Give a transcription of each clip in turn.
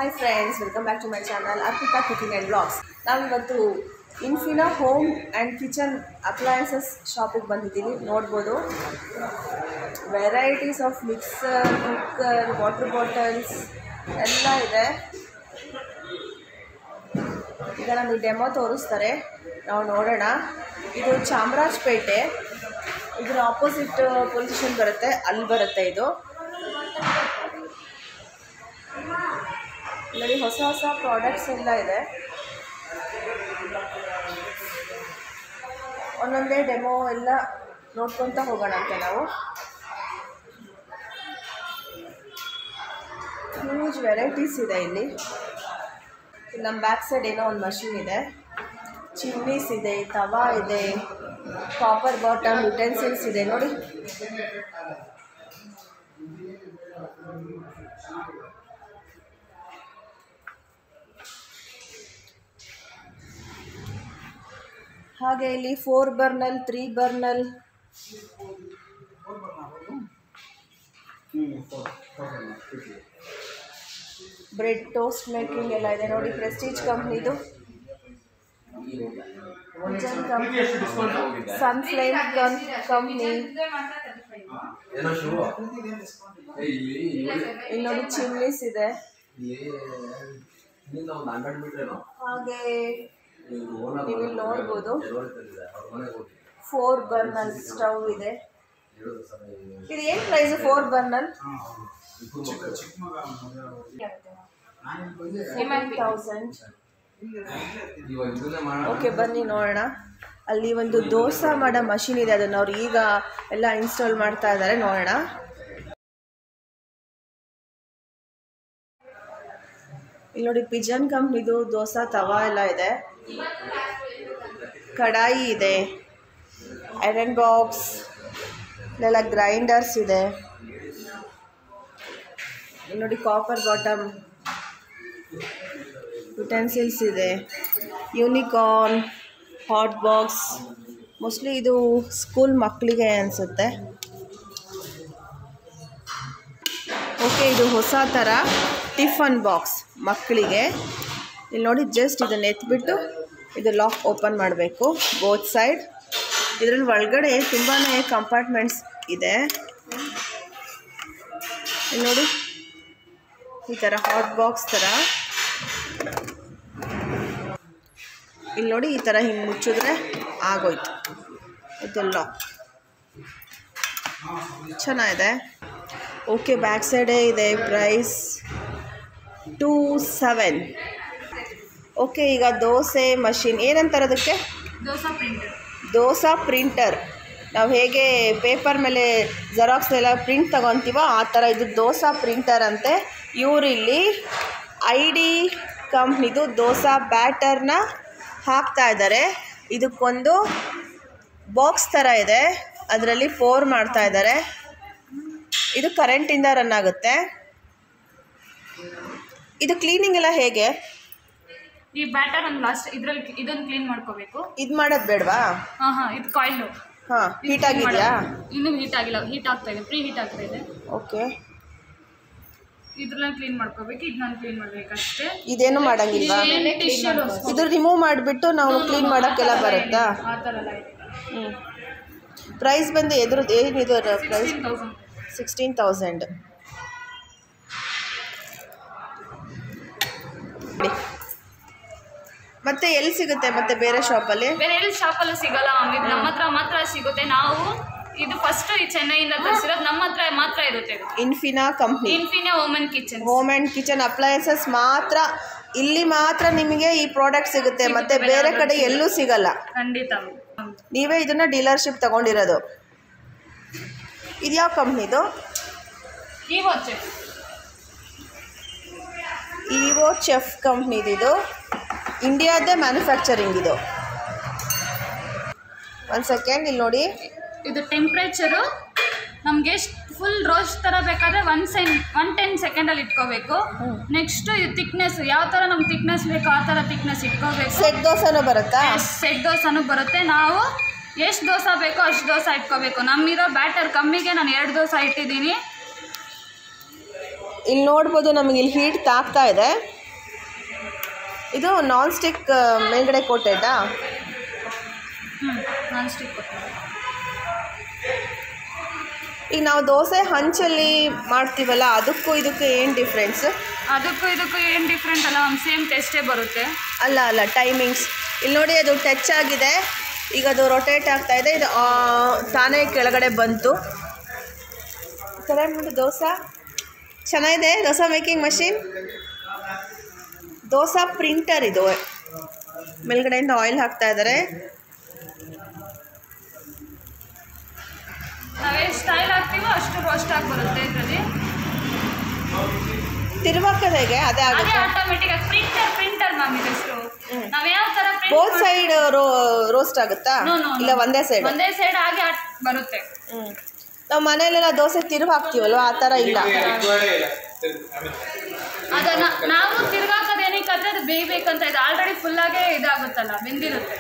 Hi friends, welcome back to my channel Arpita Cooking and Vlogs. ನಾವು ಇವತ್ತು Infinia home and kitchen appliances ಶಾಪಿಗೆ ಬಂದಿದ್ದೀವಿ. ನೋಡ್ಬೋದು varieties of mixer, cooker, water bottles ಎಲ್ಲ ಇದೆ. ಈಗ ನಮಗೆ ಡೆಮೋ ತೋರಿಸ್ತಾರೆ, ನಾವು ನೋಡೋಣ. ಇದು ಚಾಮರಾಜಪೇಟೆ, ಇದರ ಆಪೋಸಿಟ್ ಪೊಸಿಷನ್ ಬರುತ್ತೆ, ಅಲ್ಲಿ ಬರುತ್ತೆ ಇದು. ಇಲ್ಲಿ ಹೊಸ ಹೊಸ ಪ್ರಾಡಕ್ಟ್ಸ್ ಎಲ್ಲ ಇದೆ. ಒಂದೊಂದೇ ಡೆಮೋ ಎಲ್ಲ ನೋಡ್ಕೊತ ಹೋಗೋಣ ಅಂತ ನಾವು. ಹ್ಯೂಜ್ ವೆರೈಟೀಸ್ ಇದೆ ಇಲ್ಲಿ. ನಮ್ಮ ಬ್ಯಾಕ್ ಸೈಡ್ ಏನೋ ಒಂದು ಮಷಿನ್ ಇದೆ, ಚಿಮ್ನೀಸ್ ಇದೆ, ತವಾ ಇದೆ, ಕಾಪರ್ ಬಾಟಮ್ ಯುಟೆನ್ಸಿಲ್ಸ್ ಇದೆ ನೋಡಿ. ಹಾಗೆ ಇಲ್ಲಿ 4 burner, 3 burner, bread toast making ಎಲ್ಲ ಇದೆ ನೋಡಿ. ಪ್ರೆಸ್ಟೀಜ್ ಕಂಪ್ನಿದು, ಸನ್ಫ್ಲೇಮ್ ಕಂಪ್ನಿ. ಇಲ್ಲಿ ನೋಡಿ ಚಿಮ್ನೀಸ್ ಇದೆ. ಹಾಗೆ ನೀವು ನೋಡ್ಬೋದು 4 ಬರ್ನಲ್ ಸ್ಟವ್ ಇದೆ. ಇದು ಏನು ಪ್ರೈಸ್ 4 ಬರ್ನಲ್? 1000. ಓಕೆ, ಬನ್ನಿ ನೋಡೋಣ. ಅಲ್ಲಿ ಒಂದು ದೋಸೆ ಮಾಡೋ ಮಷಿನ್ ಇದೆ, ಅದನ್ನು ಅವ್ರು ಈಗ ಎಲ್ಲ ಇನ್ಸ್ಟಾಲ್ ಮಾಡ್ತಾ ಇದ್ದಾರೆ, ನೋಡೋಣ. ಇಲ್ಲಿ ನೋಡಿ ಪಿಜನ್ ಕಂಪ್ನಿದು ದೋಸೆ ತವಾ ಎಲ್ಲ ಇದೆ. ಕಡಾಯಿ ಇದೆ, ಐರನ್ ಬಾಕ್ಸ್, ಇಲ್ಲೆಲ್ಲ ಗ್ರೈಂಡರ್ಸ್ ಇದೆ. ಇಲ್ಲಿ ನೋಡಿ ಕಾಪರ್ ಬಾಟಮ್ ಯುಟೆನ್ಸಿಲ್ಸ್ ಇದೆ, ಯೂನಿಕಾರ್ನ್, ಹಾಟ್ ಬಾಕ್ಸ್. ಮೋಸ್ಟ್ಲಿ ಇದು ಸ್ಕೂಲ್ ಮಕ್ಕಳಿಗೆ ಅನಿಸುತ್ತೆ. ಓಕೆ, ಇದು ಹೊಸ ಥರ ಟಿಫನ್ ಬಾಕ್ಸ್ ಮಕ್ಕಳಿಗೆ. ಇಲ್ಲಿ ನೋಡಿ, ಜಸ್ಟ್ ಇದನ್ನು ಎತ್ಬಿಟ್ಟು ಇದು ಲಾಕ್ ಓಪನ್ ಮಾಡಬೇಕು ಬೋತ್ ಸೈಡ್. ಇದರಲ್ಲಿ ಒಳಗಡೆ ತುಂಬಾ ಕಂಪಾರ್ಟ್ಮೆಂಟ್ಸ್ ಇದೆ. ಇಲ್ಲಿ ನೋಡಿ, ಈ ಥರ ಹಾಟ್ ಬಾಕ್ಸ್ ಥರ. ಇಲ್ಲಿ ನೋಡಿ, ಈ ಥರ ಹಿಂಗೆ ಮುಚ್ಚಿದ್ರೆ ಆಗೋಯ್ತು ಇದು ಲಾಕ್. ಚೆನ್ನಾಗಿದೆ. ಓಕೆ, ಬ್ಯಾಕ್ ಸೈಡೇ ಇದೆ. ಪ್ರೈಸ್ 2700. ಓಕೆ, ಈಗ ದೋಸೆ ಮಷಿನ್ ಏನಂತಾರೆ ಅದಕ್ಕೆ? ದೋಸಾ ಪ್ರಿಂಟರ್. ನಾವು ಹೇಗೆ ಪೇಪರ್ ಮೇಲೆ ಜೆರಾಕ್ಸ್ನೆಲ್ಲ ಪ್ರಿಂಟ್ ತಗೊತೀವೋ ಆ ಥರ ಇದು ದೋಸಾ ಪ್ರಿಂಟರ್ ಅಂತೆ. ಇವರಿಲ್ಲಿ ID ಕಂಪ್ನಿದು ದೋಸಾ ಬ್ಯಾಟರ್ನ ಹಾಕ್ತಾ ಇದ್ದಾರೆ. ಇದಕ್ಕೊಂದು ಬಾಕ್ಸ್ ಥರ ಇದೆ, ಅದರಲ್ಲಿ ಪೋರ್ ಮಾಡ್ತಾ ಇದ್ದಾರೆ. ಇದು ಕರೆಂಟಿಂದ ರನ್ ಆಗುತ್ತೆ. ಇದು ಕ್ಲೀನಿಂಗ್ ಎಲ್ಲ ಹೇಗೆ? ಈ ಬ್ಯಾಟರ್ ಒಂದು ಲಾಸ್ಟ್ ಇದರಲ್ಲಿ ಇದನ್ನು ಕ್ಲೀನ್ ಮಾಡ್ಕೋಬೇಕು. ಇದು ಮಾಡೋದು ಬೇಡವಾ? ಇದು ಕಾಯಿಲ್. ಹೀಟ್ ಆಗಿದೆಯಾ? ಇನ್ನೂ ಹೀಟ್ ಆಗಿಲ್ಲ, ಹೀಟ್ ಆಗ್ತಾ ಇದೆ, ಪ್ರೀ ಹೀಟ್ ಆಗ್ತಾ ಇದೆ. ಓಕೆ, ಇದ್ರನ್ನ ಕ್ಲೀನ್ ಮಾಡ್ಕೋಬೇಕು. ಇದನ್ನ ಕ್ಲೀನ್ ಮಾಡ್ಬೇಕು ಅಷ್ಟೇ. ಇದೇನು ಮಾಡಂಗಿಲ್ವಾ? ಇದು ರಿಮೂವ್ ಮಾಡಿಬಿಟ್ಟು ನಾವು ಕ್ಲೀನ್ ಮಾಡೋಕ್ಕೆಲ್ಲ ಬರುತ್ತಾ? ಆ ಥರ ಎಲ್ಲ ಇದೆ. ಪ್ರೈಸ್ ಬಂದು ಎದ್ರದ್ದು ಏನಿದು ಪ್ರೈಸ್? 16,000. ಮತ್ತೆ ಎಲ್ಲಿ ಸಿಗುತ್ತೆ? ಮತ್ತೆ ಬೇರೆ ಶಾಪಲ್ಲಿ? ಬೇರೆ ಎಲ್ಲಿ ಶಾಪಲ್ಲೂ ಸಿಗಲ್ಲ ಮ್ಯಾಮ್, ಇದು ನಮ್ಮ ಹತ್ರ ಮಾತ್ರ ಸಿಗುತ್ತೆ. ನಾವು ಇದು ಫಸ್ಟ್ ಚೆನ್ನೈಯಿಂದ ತರಿಸಿರೋದು, ನಮ್ಮ ಹತ್ರ ಮಾತ್ರ ಇರುತ್ತೆ. Infinia company, Infinia home and kitchen appliances ಮಾತ್ರ, ಇಲ್ಲಿ ಮಾತ್ರ ನಿಮಗೆ ಈ ಪ್ರಾಡಕ್ಟ್ ಸಿಗುತ್ತೆ. ಮತ್ತೆ ಬೇರೆ ಕಡೆ ಎಲ್ಲೂ ಸಿಗಲ್ಲ. ಖಂಡಿತ. ನೀವೇ ಇದನ್ನ ಡೀಲರ್ಶಿಪ್ ತಗೊಂಡಿರೋದು. ಇದು ಯಾವ ಕಂಪ್ನಿದು? ಈವೋ ಚೆಫ್ ಕಂಪ್ನಿದು. ಇಂಡಿಯಾದೇ ಮ್ಯಾನುಫ್ಯಾಕ್ಚರಿಂಗ್ ಇದು. ಒಂದು ಸೆಕೆಂಡ್, ಇಲ್ಲಿ ನೋಡಿ. ಇದು ಟೆಂಪ್ರೇಚರು ನಮಗೆ ಫುಲ್ ರೋಸ್ಟ್ ಥರ ಬೇಕಾದರೆ 110 ಸೆಕೆಂಡಲ್ಲಿ ಇಟ್ಕೋಬೇಕು. ನೆಕ್ಸ್ಟ್ ಇದು ಥಿಕ್ನೆಸ್, ಯಾವ ಥರ ನಮ್ಗೆ ಥಿಕ್ನೆಸ್ ಬೇಕು ಆ ಥರ ಥಿಕ್ನೆಸ್ ಇಟ್ಕೋಬೇಕು. ಸೆಟ್ ದೋಸೆನೂ ಬರುತ್ತಾ? ಸೆಟ್ ದೋಸೆನೂ ಬರುತ್ತೆ. ನಾವು ಎಷ್ಟು ದೋಸೆ ಬೇಕೋ ಅಷ್ಟು ದೋಸೆ ಇಟ್ಕೋಬೇಕು. ನಮ್ಮಿರೋ ಬ್ಯಾಟರ್ ಕಮ್ಮಿಗೆ ನಾನು 2 ದೋಸೆ ಇಟ್ಟಿದ್ದೀನಿ. ಇಲ್ಲಿ ನೋಡ್ಬೋದು ನಮಗೆ ಇಲ್ಲಿ ಹೀಟ್ ತಾಗ್ತಾ ಇದೆ. ಇದು ನಾನ್ ಸ್ಟಿಕ್ ಮೇಲ್ಗಡೆ ಕೋಟೆಡಾ? Non stick. ಈಗ ನಾವು ದೋಸೆ ಹಂಚಲ್ಲಿ ಮಾಡ್ತೀವಲ್ಲ, ಅದಕ್ಕೂ ಇದಕ್ಕೂ ಏನು ಡಿಫ್ರೆನ್ಸ್? ಅದಕ್ಕೂ ಇದಕ್ಕೂ ಏನು ಡಿಫ್ರೆಂಟ್ ಅಲ್ಲ, ಸೇಮ್ ಟೇಸ್ಟೇ ಬರುತ್ತೆ. ಅಲ್ಲ ಟೈಮಿಂಗ್ಸ್ ಇಲ್ಲಿ ನೋಡಿ, ಅದು ಟಚ್ ಆಗಿದೆ, ಈಗ ಅದು ರೊಟೇಟ್ ಆಗ್ತಾ ಇದೆ, ಇದು ತಾನೇ ಕೆಳಗಡೆ ಬಂತು. ನೋಡಿ ದೋಸೆ ಚೆನ್ನಾಗಿದೆ. Dosa making machine, dosa printer ಇದು. ಮೇಲ್ಗಡೆಯಿಂದ ಆಯಿಲ್ ಹಾಕ್ತಾ ಇದ್ದಾರೆ. ನಾವೇ ಸ್ಟೈಲ್ ಹಾಕ್ತೀವೋ ಅಷ್ಟು ರೋಸ್ಟ್ ಆಗಿ ಬರುತ್ತೆ ಇದರಲ್ಲಿ. ತಿರುವಾಕೋದು ಹೇಗೆ? ಅದೇ ಆಟೋಮೆಟಿಕ್ ಆಗಿ ಪ್ರಿಂಟರ್ ಮ್ಯಾಮ್ ಇದು ಹೆಸರು. ನಾವು ಯಾವ ತರ ಬೋತ್ ಸೈಡ್ ರೋಸ್ಟ್ ಆಗುತ್ತಾ? ಇಲ್ಲ ಒಂದೇ ಸೈಡ್ ಆಗಿ ಬರುತ್ತೆ. ನಾವು ಮನೆಯಲ್ಲೆಲ್ಲ ದೋಸೆ ತಿರುವು ಹಾಕ್ತೀವಲ್ವ, ಆ ಥರ ಇಲ್ಲ. ಅದನ್ನ ನಾವು ತಿರ್ಗಾಕೋದೇನಕ್ಕಂದ್ರೆ ಅದು ಬೇಯಬೇಕಂತ ಇದೆ. ಆಲ್ರೆಡಿ ಫುಲ್ಲಾಗೆ ಇದಾಗುತ್ತಲ್ಲ, ಬೆಂದಿರುತ್ತೆ.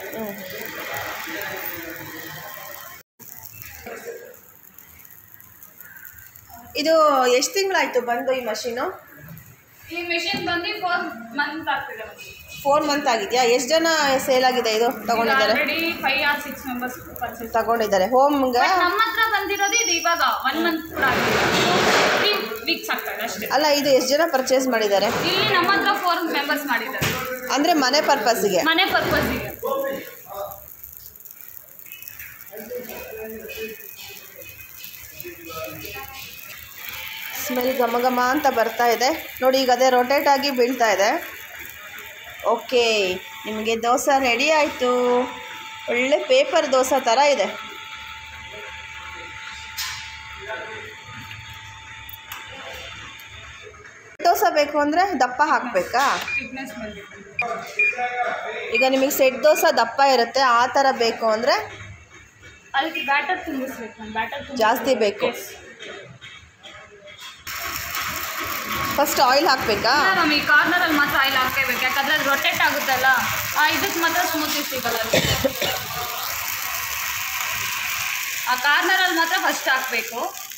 ಇದು ಎಷ್ಟು ತಿಂಗಳಾಯ್ತು ಬಂದು ಈ ಮಷೀನು? ಈ ಮೆಷಿನ್ ಬಂದು 4 ಮಂತ್ ಆಗ್ತಿದೆ. 4 ಮಂತ್ ಆಗಿದೆಯಾ? ಎಷ್ಟು ಜನ ಸೇಲ್ ಆಗಿದೆ ಇದು ತಗೊಂಡಿದ್ದಾರೆ? ಆಲ್ರೆಡಿ 5 or 6 ಮೆಂಬರ್ಸ್ ಪರ್ಚೇಸ್ ತಗೊಂಡಿದ್ದಾರೆ ಹೋಮ್ಗೆ. ನಮ್ಮ ಹತ್ರ ಬಂದಿರೋದು ಇದು ಇವಾಗ 1 ಮಂತ್ ಕೂಡ ಆಗಿಲ್ಲ, 3 ವೀಕ್ಸ್ ಆಗ್ತದೆ ಅಷ್ಟೇ. ಅಲ್ಲ, ಇದು ಎಷ್ಟು ಜನ ಪರ್ಚೇಸ್ ಮಾಡಿದ್ದಾರೆ? ಇಲ್ಲಿ ನಮ್ಮ ಹತ್ರ 4 ಮೆಂಬರ್ಸ್ ಮಾಡಿದ್ದಾರೆ. ಅಂದರೆ ಮನೆ ಪರ್ಪಸ್ಸಿಗೆ? ಮನೆ ಪರ್ಪಸ್ಸಿಗೆ. ಸ್ಮೆಲ್ ಘಮ ಘಮ ಅಂತ ಬರ್ತಾ ಇದೆ ನೋಡಿ. ಈಗ ಅದೇ ರೊಟೇಟ್ ಆಗಿ ಬೀಳ್ತಾ ಇದೆ. ಓಕೆ, ನಿಮಗೆ ದೋಸೆ ರೆಡಿ ಆಯಿತು. ಒಳ್ಳೆ ಪೇಪರ್ ದೋಸೆ ಥರ ಇದೆ. ದೋಸೆ ಬೇಕು ಅಂದರೆ ದಪ್ಪ ಹಾಕಬೇಕಾ? ಈಗ ನಿಮಗೆ ಸೆಟ್ ದೋಸೆ ದಪ್ಪ ಇರುತ್ತೆ, ಆ ಥರ ಬೇಕು ಅಂದರೆ ಅದಕ್ಕೆ ಬ್ಯಾಟರ್ ತುಂಬಿಸ್ಬೇಕು. ಜಾಸ್ತಿ ಬೇಕು. ಫಸ್ಟ್ ಆಯಿಲ್ ಹಾಕಬೇಕಾ? ಈ ಕಾರ್ನರಲ್ಲಿ ಮಾತ್ರ ಆಯಿಲ್ ಹಾಕಬೇಕು, ಯಾಕಂದರೆ ಅದು ರೊಟೇಟ್ ಆಗುತ್ತಲ್ಲ, ಇದಕ್ಕೆ ಮಾತ್ರ ಸ್ಮೂತಿ ಸಿಗಲ್ಲ. ಆ ಕಾರ್ನರಲ್ಲಿ ಮಾತ್ರ ಫಸ್ಟ್ ಹಾಕಬೇಕು.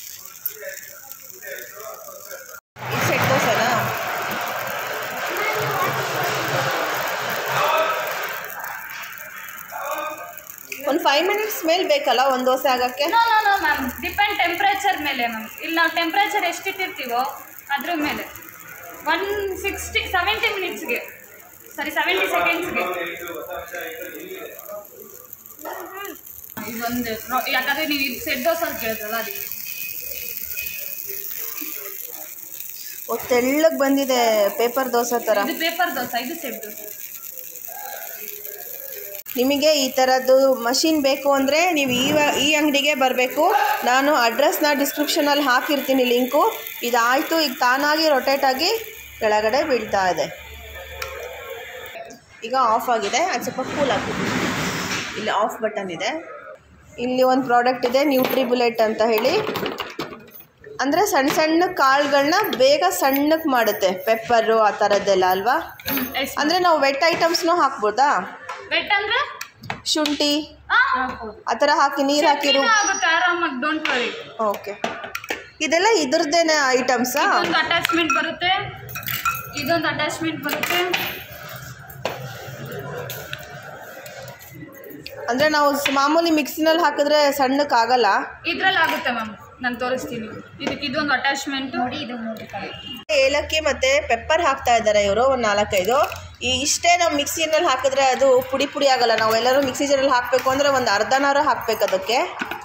ಈ ಸೆಟ್ ದೋಸೆನಾ? ಒಂದು 5 ಮಿನಿಟ್ಸ್ ಮೇಲೆ ಬೇಕಲ್ಲ ಒಂದು ದೋಸೆ ಆಗೋಕ್ಕೆ? ನೋ ಮ್ಯಾಮ್, ಡಿಪೆಂಡ್ ಟೆಂಪ್ರೇಚರ್ ಮೇಲೆ ಮ್ಯಾಮ್. ಇಲ್ಲಿ ನಾವು ಟೆಂಪ್ರೇಚರ್ ಎಷ್ಟಿಟ್ಟಿರ್ತೀವೋ ಅದ್ರ ಮೇಲೆ 70 ಮಿನಿಟ್ಸ್ಗೆ, ಸಾರಿ 70 ಸೆಕೆಂಡ್ಸ್ಗೆ. ಇದೊಂದು ಯಾಕಂದರೆ ನೀವು ಸೆಟ್ ದೋಸೆ ಕೇಳಿದ್ರಲ್ಲ, ಅದಕ್ಕೆ ತೆಳ್ಳಗೆ ಬಂದಿದೆ, ಪೇಪರ್ ದೋಸೆ ಥರ. ಇದು ಪೇಪರ್ ದೋಸೆ, ಇದು ಸೆಟ್ ದೋಸೆ. ನಿಮಗೆ ಈ ಥರದ್ದು ಮಷಿನ್ ಬೇಕು ಅಂದರೆ ನೀವು ಈ ಅಂಗಡಿಗೆ ಬರಬೇಕು. ನಾನು ಅಡ್ರೆಸ್ನ ಡಿಸ್ಕ್ರಿಪ್ಷನಲ್ಲಿ ಹಾಕಿರ್ತೀನಿ ಲಿಂಕು. ಇದಾಯಿತು, ಈಗ ತಾನಾಗಿ ರೊಟೇಟ್ ಆಗಿ ಕೆಳಗಡೆ ಬೀಳ್ತಾ ಇದೆ. ಈಗ ಆಫ್ ಆಗಿದೆ, ಅದು ಸ್ವಲ್ಪ ಕೂಲ್ ಆಗಿದೆ. ಇಲ್ಲಿ ಆಫ್ ಬಟನ್ ಇದೆ. ಇಲ್ಲಿ ಒಂದು ಪ್ರಾಡಕ್ಟ್ ಇದೆ, ನ್ಯೂಟ್ರಿಬುಲೆಟ್ ಅಂತ ಹೇಳಿ. ಅಂದರೆ ಸಣ್ಣ ಸಣ್ಣ ಕಾಳುಗಳನ್ನ ಬೇಗ ಸಣ್ಣಕ್ಕೆ ಮಾಡುತ್ತೆ, ಪೆಪ್ಪರು ಆ ಥರದ್ದೆಲ್ಲ ಅಲ್ವಾ? ಅಂದರೆ ನಾವು ವೆಟ್ ಐಟಮ್ಸ್ನೂ ಹಾಕ್ಬೋದಾ? ವೆಟ್ ಅಂದರೆ ಶುಂಠಿ ಆ ಥರ ಹಾಕಿ ನೀರು ಹಾಕಿ ಆರಾಮಾಗಿ, ಡೋಂಟ್ ವರಿ. ಓಕೆ, ಇದೆಲ್ಲ ಇದ್ರದ್ದೇನೆ ಐಟಮ್ಸಾ? ಇದೊಂದು ಅಟ್ಯಾಚ್ಮೆಂಟ್ ಬರುತ್ತೆ, ಇದೊಂದು ಅಟ್ಯಾಚ್ಮೆಂಟ್ ಬರುತ್ತೆ. ಅಂದರೆ ನಾವು ಮಾಮೂಲಿ ಮಿಕ್ಸಿನಲ್ಲಿ ಹಾಕಿದ್ರೆ ಸಣ್ಣಕ್ಕಾಗಲ್ಲ, ಇದ್ರಲ್ಲಿ ಆಗುತ್ತೆ ಮ್ಯಾಮ್. ನಾನು ತೋರಿಸ್ತೀನಿ. ಇದಕ್ಕೆ ಇದೊಂದು ಅಟ್ಯಾಚ್ಮೆಂಟ್ ನೋಡಿ, ಇದು ನೋಡಿ. ಏಲಕ್ಕಿ ಮತ್ತು ಪೆಪ್ಪರ್ ಹಾಕ್ತಾ ಇದ್ದಾರೆ ಇವರು, ಒಂದು 4-5. ಇಷ್ಟೇ ನಾವು ಮಿಕ್ಸಿನಲ್ಲಿ ಹಾಕಿದ್ರೆ ಅದು ಪುಡಿ ಪುಡಿ ಆಗಲ್ಲ. ನಾವು ಎಲ್ಲರೂ ಮಿಕ್ಸಿ ಜಾರಲ್ಲಿ ಹಾಕಬೇಕು ಅಂದರೆ ಒಂದು ಅರ್ಧನಾರು ಹಾಕಬೇಕು ಅದಕ್ಕೆ.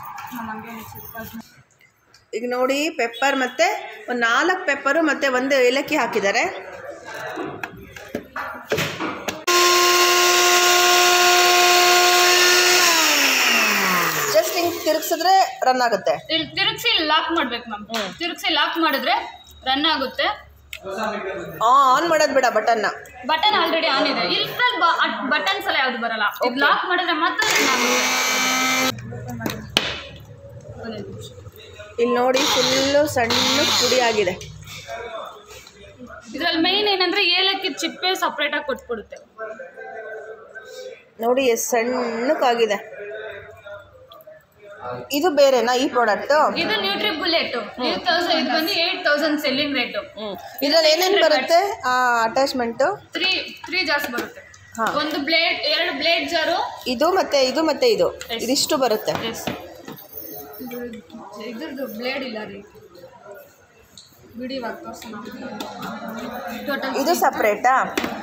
ಈಗ ನೋಡಿ, ಪೆಪ್ಪರ್ ಮತ್ತು ಒಂದು 4 ಪೆಪ್ಪರು ಮತ್ತು 1 ಏಲಕ್ಕಿ ಹಾಕಿದ್ದಾರೆ. ಜಸ್ಟ್ ಹಿಂಗೆ ತಿರುಗಿಸಿದ್ರೆ ರನ್ ಆಗುತ್ತೆ. ತಿರುಗಿಸಿ ಲಾಕ್ ಮಾಡ್ಬೇಕು ಮ್ಯಾಮ್. ತಿರುಗಿಸಿ ಲಾಕ್ ಮಾಡಿದ್ರೆ ರನ್ ಆಗುತ್ತೆ. ಆನ್ ಮಾಡೋದು ಬೇಡ, ಬಟನ್ ಆಲ್ರೆಡಿ ಆನ್ ಇದೆ. ಇಲ್ಟ್ರಲ್ಲಿ ಬಟನ್ಸ್ ಎಲ್ಲ ಯಾವುದು ಬರಲ್ಲ. ಲಾಕ್ ಮಾಡಿದ್ರೆ ಮಾತ್ರ ರನ್ ಆಗುತ್ತೆ. ಇಲ್ಲಿ ನೋಡಿ, ಫುಲ್ಲು ಸಣ್ಣ ಪುಡಿ ಆಗಿದೆ. ಇದರಲ್ಲಿ ಮೇನ್ ಏನಂದ್ರೆ ಏಲಕ್ಕಿ ಚಿಪ್ಪೆ ಸಪ್ರೇಟಾಗಿ ಕೊಟ್ಬಿಡುತ್ತೆ. ನೋಡಿ ಎಷ್ಟು ಸಣ್ಣಕ್ಕಾಗಿದೆ. ಇದು ಬೇರೆನಾ ಈ ಪ್ರಾಡಕ್ಟ್? ಇದು ನ್ಯೂಟ್ರಿ ಬುಲೆಟ್. ಇದು ಬಂದು 8000 ಸೆಲ್ಲಿಂಗ್ ರೇಟು. ಇದರಲ್ಲಿ ಏನೇನು ಬರುತ್ತೆ ಅಟ್ಯಾಚ್ಮೆಂಟು? 3 ಜಾರ್ಸ್ ಬರುತ್ತೆ. ಒಂದು ಬ್ಲೇಡ್, 2 ಬ್ಲೇಡ್ ಜಾರು. ಇದು ಮತ್ತೆ ಇದಿಷ್ಟು ಬರುತ್ತೆ. ಇದ್ರದ್ದು ಬ್ಲೇಡ್ ಇಲ್ಲ ರೀ, ಬಿಡಿವಾಗ ತೋರಿಸೋಣ. ಟೋಟಲ್ ಇದು ಸಪ್ರೇಟಾ?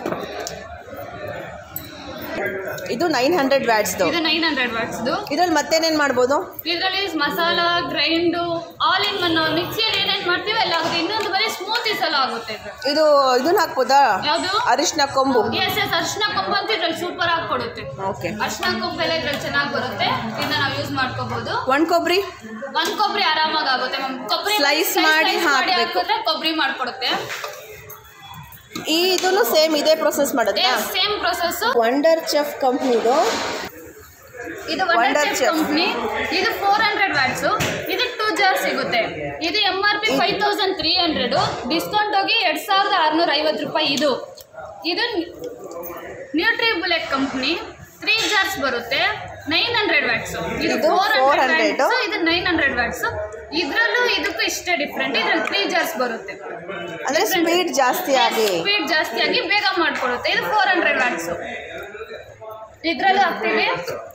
ಇದು 900 ವ್ಯಾಟ್ಸ್ದು. ಇದು 900 ವ್ಯಾಟ್ಸ್ದು. ಇದ್ರಲ್ಲಿ ಮತ್ತೇನೇನು ಮಾಡ್ಬೋದು? ಇದರಲ್ಲಿ masala, grind, all in one. ಮಿಕ್ಸಿಯಲ್ಲಿ ಏನೇನು ಮಾಡ್ತೀವಿ ಎಲ್ಲ ಆಗುತ್ತೆ. ಇನ್ನೊಂದು ಬರೀ ಸ್ಮೂತೀಸ್ ಎಲ್ಲ ಆಗುತ್ತೆ. ಇದನ್ನ ಹಾಕ್ಬೋದಾ? ಯಾವುದು? ಅರಿಶಿನ ಕೊಂಬು. ಎಸ್ ಅರಿಶಿನ ಕೊಂಬು ಅಂತ ಇದ್ರಲ್ಲಿ ಸೂಪರ್ ಆಗಿ ಕೊಡುತ್ತೆ. ಓಕೆ, ಅರಿಶಿನ ಕೊಂಬು ಎಲ್ಲ ಇದ್ರಲ್ಲಿ ಚೆನ್ನಾಗಿ ಬರುತ್ತೆ. ಇದನ್ನ ನಾವು ಯೂಸ್ ಮಾಡ್ಕೋಬಹುದು. ಒಂದು ಕೊಬ್ಬರಿ ಆರಾಮಾಗಿ ಆಗುತ್ತೆ. ಕೊಬ್ಬರಿ ಸ್ಲೈಸ್ ಮಾಡಿ ಹಾಕಿದ್ರೆ ಕೊಬ್ಬರಿ ಮಾಡ್ಕೊಡುತ್ತೆ. ಇದನ್ನು ಸೇಮ್ ಇದೇ ಪ್ರೊಸೆಸ್ ಮಾಡುತ್ತೆ. Same process. ವಂಡರ್ ಚೆಫ್ ಕಂಪ್ನಿದು. ಇದು ವಂಡರ್ ಚೆಫ್ ಕಂಪ್ನಿ. ಇದು 400 ವ್ಯಾಟ್ಸ್. ಇದು 2 ಜಾರ್ ಸಿಗುತ್ತೆ. ಇದು MRP 5300, ಡಿಸ್ಕೌಂಟ್ ಹೋಗಿ 2650 ರೂಪಾಯಿ. ಇದು ನ್ಯೂಟ್ರಿ ಬುಲೆಟ್ ಕಂಪ್ನಿ 3 ಜಾರ್ಸ್ ಬರುತ್ತೆ. 900 ವ್ಯಾಟ್ಸ್. ಇದು 400 ವ್ಯಾಟ್ಸ್. ಇದು 900 ವ್ಯಾಟ್ಸ್. ಇದರಲ್ಲೂ ಇದಕ್ಕೂ ಇಷ್ಟೇ ಡಿಫ್ರೆಂಟ್. ಇದ್ರಲ್ಲಿ 3 ಜಾರ್ಸ್ ಬರುತ್ತೆ. ಅಂದ್ರೆ ಸ್ಪೀಡ್ ಜಾಸ್ತಿ ಆಗಿ ಬೇಗ ಮಾಡ್ಕೊಡುತ್ತೆ. ಇದು 400 ವ್ಯಾಟ್ಸ್. ಇದ್ರಲ್ಲೂ ಹಾಕ್ತೀವಿ.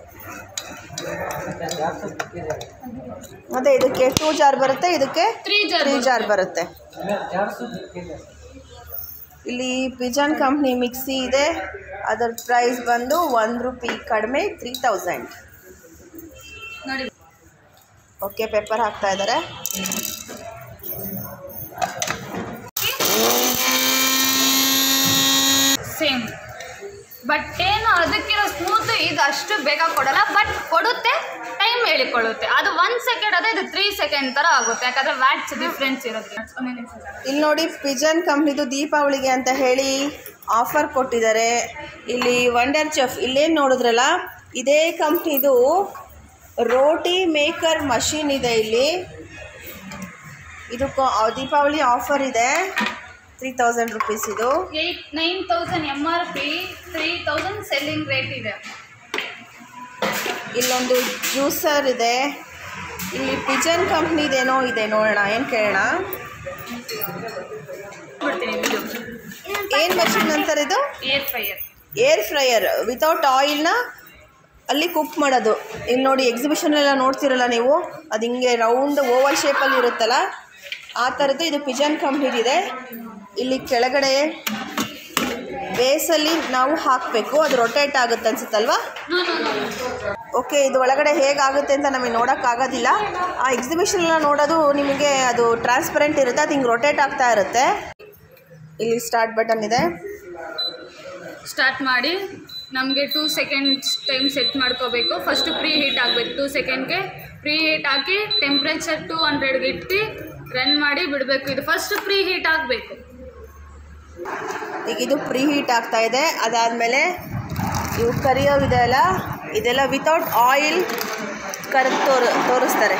ಮತ್ತೆ ಇದಕ್ಕೆ 2 ಜಾರ್ ಬರುತ್ತೆ, ಇದಕ್ಕೆ 3 ಜಾರ್ ಬರುತ್ತೆ. ಇಲ್ಲಿ ಪಿಜನ್ ಕಂಪ್ನಿ ಮಿಕ್ಸಿ ಇದೆ. ಅದರ ಪ್ರೈಸ್ ಬಂದು ₹1 ಕಡಿಮೆ 3000 ನೋಡಿ. ಓಕೆ, ಪೆಪ್ಪರ್ ಹಾಕ್ತಾ ಇದ್ದಾರೆ. ಸೇಮ್ ಬಟ್ ಏನು ಅದಕ್ಕಿರೋ ಸ್ಮೂತ್ ಇದು ಅಷ್ಟು ಬೇಗ ಕೊಡಲ್ಲ, ಬಟ್ ಕೊಡುತ್ತೆ. ಟೈಮ್ ಹೇಳಿಕೊಳ್ಳುತ್ತೆ. ಅದು 1 ಸೆಕೆಂಡ್ ಅದೇ, ಇದು 3 ಸೆಕೆಂಡ್ ಥರ ಆಗುತ್ತೆ. ಯಾಕಂದರೆ ವ್ಯಾಟ್ಸ್ ಡಿಫ್ರೆನ್ಸ್ ಇರುತ್ತೆ. ಇಲ್ಲಿ ನೋಡಿ, ಪಿಜನ್ ಕಂಪ್ನಿದು ದೀಪಾವಳಿಗೆ ಅಂತ ಹೇಳಿ ಆಫರ್ ಕೊಟ್ಟಿದ್ದಾರೆ. ಇಲ್ಲಿ ವಂಡರ್ ಚೆಫ್ ಇಲ್ಲೇನು ನೋಡಿದ್ರಲ್ಲ, ಇದೇ ಕಂಪ್ನಿದು ರೋಟಿ ಮೇಕರ್ ಮಷೀನ್ ಇದೆ. ಇಲ್ಲಿ ಇದು ದೀಪಾವಳಿ ಆಫರ್ ಇದೆ. 3000 ರೂಪೀಸ್. ಇದು 9000 MRP, 3000 ಸೆಲ್ಲಿಂಗ್ ರೇಟ್ ಇದೆ. ಇಲ್ಲೊಂದು ಜ್ಯೂಸರ್ ಇದೆ. ಇಲ್ಲಿ ಪಿಜನ್ ಕಂಪ್ನಿದೇನೋ ಇದೆ, ನೋಡೋಣ, ಏನು ಕೇಳೋಣ. ಏನು ಮಷೀನ್ ಅಂತಾರೆ ಇದು? ಏರ್ ಫ್ರೈಯರ್ ವಿತೌಟ್ ಆಯಿಲ್ನ ಅಲ್ಲಿ ಕುಕ್ ಮಾಡೋದು. ಇಲ್ಲಿ ನೋಡಿ, ಎಕ್ಸಿಬಿಷನೆಲ್ಲ ನೋಡ್ತಿರಲ್ಲ ನೀವು, ಅದು ಹಿಂಗೆ ರೌಂಡ್ ಓವಲ್ ಶೇಪಲ್ಲಿ ಇರುತ್ತಲ್ಲ, ಆ ಥರದ್ದು. ಇದು ಪಿಜನ್ ಕಂಪ್ನಿದಿದೆ. ಇಲ್ಲಿ ಕೆಳಗಡೆ ಬೇಸಲ್ಲಿ ನಾವು ಹಾಕಬೇಕು, ಅದು ರೊಟೇಟ್ ಆಗುತ್ತೆ ಅನ್ಸುತ್ತಲ್ವಾ? ಓಕೆ, ಇದು ಒಳಗಡೆ ಹೇಗಾಗುತ್ತೆ ಅಂತ ನಮಗೆ ನೋಡೋಕ್ಕಾಗೋದಿಲ್ಲ. ಆ ಎಕ್ಸಿಬಿಷನೆಲ್ಲ ನೋಡೋದು ನಿಮಗೆ ಅದು ಟ್ರಾನ್ಸ್ಪರೆಂಟ್ ಇರುತ್ತೆ, ಅದು ಹಿಂಗೆ ರೊಟೇಟ್ ಆಗ್ತಾ ಇರುತ್ತೆ. ಇಲ್ಲಿ ಸ್ಟಾರ್ಟ್ ಬಟನ್ ಇದೆ. ಸ್ಟಾರ್ಟ್ ಮಾಡಿ ನಮಗೆ 2 ಸೆಕೆಂಡ್ಸ್ ಟೈಮ್ ಸೆಟ್ ಮಾಡ್ಕೋಬೇಕು. ಫಸ್ಟ್ ಪ್ರೀ ಹೀಟ್ ಆಗಬೇಕು. 2 ಸೆಕೆಂಡ್ಗೆ ಪ್ರೀ ಹೀಟ್ ಹಾಕಿ ಟೆಂಪ್ರೇಚರ್ 200ಗೆ ಇಟ್ಟು ರನ್ ಮಾಡಿ ಬಿಡಬೇಕು. ಇದು ಫಸ್ಟ್ ಪ್ರೀ ಹೀಟ್ ಆಗಬೇಕು. ಈಗ ಇದು ಪ್ರೀ ಹೀಟ್ ಆಗ್ತಾ ಇದೆ. ಅದಾದಮೇಲೆ ಇವು ಕರಿಯೋವಿದೆಯಲ್ಲ, ಇದೆಲ್ಲ ವಿತೌಟ್ ಆಯಿಲ್ ಕರೆದು ತೋರಿಸ್ತಾರೆ.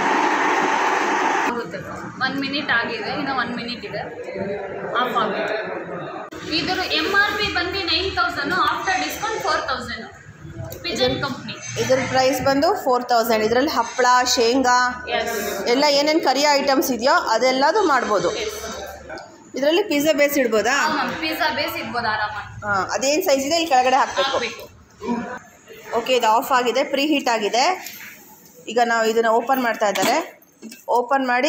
1 ಮಿನಿಟ್ ಆಗಿದೆ, ಇನ್ನು 1 ಮಿನಿಟ್ ಇದೆ. ಆಫ್ ಆಗುತ್ತೆ. ಇದರ MRP ಬಂದು 9000, ಆಫ್ಟರ್ ಡಿಸ್ಕೌಂಟ್ 4000. Pigeon company. ಇದ್ರ ಪ್ರೈಸ್ ಬಂದು 4000. ಇದರಲ್ಲಿ ಹಪ್ಪಳ, ಶೇಂಗಾ ಎಲ್ಲ ಏನೇನು ಕರಿಯ ಐಟಮ್ಸ್ ಇದೆಯೋ ಅದೆಲ್ಲದು ಮಾಡ್ಬೋದು. ಇದರಲ್ಲಿ ಪಿಜ್ಜಾ ಬೇಸ್ ಇಡ್ಬೋದಾ? ಪಿಜ್ಜಾ ಬೇಸ್ ಇಡ್ಬೋದು ಆರಾಮಾಗಿ. ಅದೇನು ಸೈಜ್ ಇದೆ ಇಲ್ಲಿ ಕೆಳಗಡೆ ಹಾಕಬೇಕು. ಓಕೆ, ಇದು ಆಫ್ ಆಗಿದೆ, ಪ್ರೀ ಹೀಟ್ ಆಗಿದೆ. ಈಗ ನಾವು ಇದನ್ನು ಓಪನ್ ಮಾಡ್ತಾ ಇದ್ದಾರೆ. ಓಪನ್ ಮಾಡಿ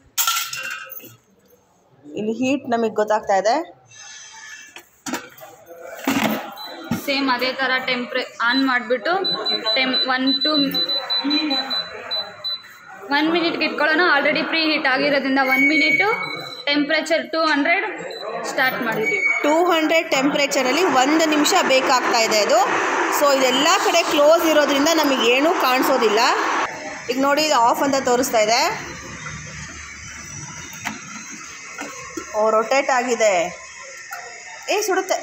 ಇಲ್ಲಿ ಹೀಟ್ ನಮಗೆ ಗೊತ್ತಾಗ್ತಾ ಇದೆ. ಸೇಮ್ ಅದೇ ಥರ ಆನ್ ಮಾಡಿಬಿಟ್ಟು 1 ಮಿನಿಟ್ಗೆ ಇಟ್ಕೊಳ್ಳೋಣ. ಆಲ್ರೆಡಿ ಪ್ರೀ ಹೀಟ್ ಆಗಿರೋದ್ರಿಂದ 1 ಮಿನಿಟು, ಟೆಂಪ್ರೇಚರ್ 200 ಸ್ಟಾರ್ಟ್ ಮಾಡಿದ್ದೀವಿ. 200 ಟೆಂಪ್ರೇಚರಲ್ಲಿ 1 ನಿಮಿಷ ಬೇಕಾಗ್ತಾ ಇದೆ ಅದು. ಸೊ ಇದೆಲ್ಲ ಕಡೆ ಕ್ಲೋಸ್ ಇರೋದ್ರಿಂದ ನಮಗೇನೂ ಕಾಣಿಸೋದಿಲ್ಲ. ಈಗ ನೋಡಿ, ಇದು ಆಫ್ ಅಂತ ತೋರಿಸ್ತಾ ಇದೆ. ರೊಟೇಟ್ ಆಗಿದೆ. ಸುಡುತ್ತೆ.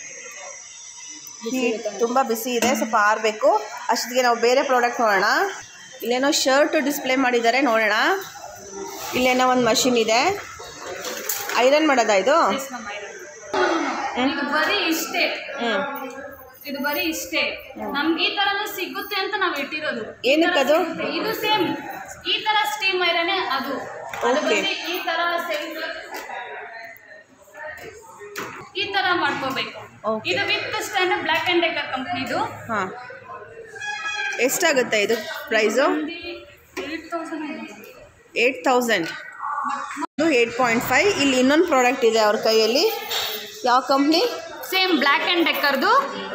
ತುಂಬ ಬಿಸಿ ಇದೆ, ಸ್ವಲ್ಪ ಆರಬೇಕು. ಅಷ್ಟೊತ್ತಿಗೆ ನಾವು ಬೇರೆ ಪ್ರಾಡಕ್ಟ್ ನೋಡೋಣ. ಇಲ್ಲೇನೋ ಶರ್ಟ್ ಡಿಸ್ಪ್ಲೇ ಮಾಡಿದ್ದಾರೆ, ನೋಡೋಣ. ಇಲ್ಲೇನೋ ಒಂದು ಮಷಿನ್ ಇದೆ. ಐರನ್ ಮಾಡೋದಾ ಇದು? ಬರೀ ಇಷ್ಟೇ. ಇದು ಬರೀ ಇಷ್ಟೇ. ನಮ್ಗೆ ಈ ತರನೂ ಸಿಗುತ್ತೆ ಅಂತ ನಾವು ಇಟ್ಟಿರೋದು. ಏನಕ್ಕದು? ಇದು ಸೇಮ್ ಈ ತರ ಸ್ಟೀಮ್ ಐರನ್ ಅದು. ಈ ತರ ಈ ತರ ಮಾಡ್ಕೋಬೇಕು. ಇದು with stand Black and Decker ಕಂಪ್ನಿದು. ಹಾಂ, ಎಷ್ಟಾಗುತ್ತೆ ಇದು ಪ್ರೈಸು? 8,000. ಇದು 8.5. ಇಲ್ಲಿ ಇನ್ನೊಂದು ಪ್ರಾಡಕ್ಟ್ ಇದೆ ಅವ್ರ ಕೈಯಲ್ಲಿ. ಯಾವ ಕಂಪ್ನಿ? ಸೇಮ್ ಬ್ಲ್ಯಾಕ್ ಅಂಡ್ ಡೆಕ್ಕರ್ದು.